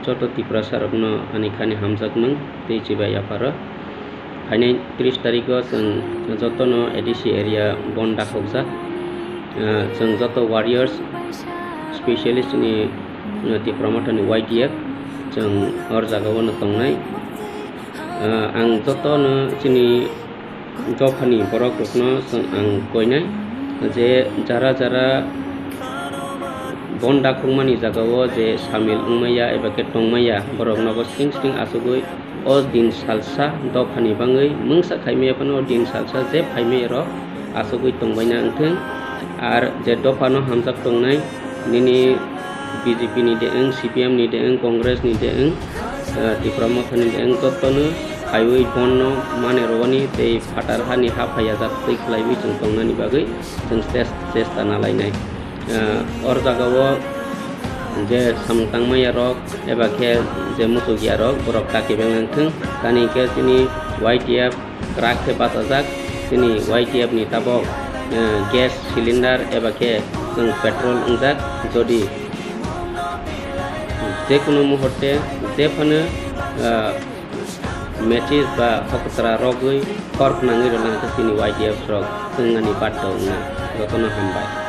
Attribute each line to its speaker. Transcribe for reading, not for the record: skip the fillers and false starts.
Speaker 1: joto tipra sarokno ani khani hamjakmung tei chibai aparo hainai 30 tariko जों joto no ADC area bon dakhokjak जों joto warriors specialist ni tipra mathani YDF जों or jagao no tongnai ang joto no chini dofani borok rokno ang koinai je jara jara bon dakhokmani jagao je samil ungmaya eba ke tongmaya borok nogo sting sting asugoi o din salsa dofani bangai mungsa khaime pano din salsa je phaime ro asugoi tongbaina angtheng ar je dofano hamjak tongnai nini BJP ni deeng CPM ni deeng Congress ni deeng tipra mathani deeng totono highway bonno mane rowani tei fatar hani ha phaya jat tei khlaiwi chung tongnani bagai chung chesta nalainai or jagao je samtangmaya rok eba ke je musugia rok borok takibeng angtheng tani ke sini YTF krak ke basajak sini YTF ni tabok gas cylinder eba ke chung petrol ungjak jodi je kono muhurte je phane matches ba hokotra rogoi kork nangi rolang sini YTF rok chung ani patto na jotono hambai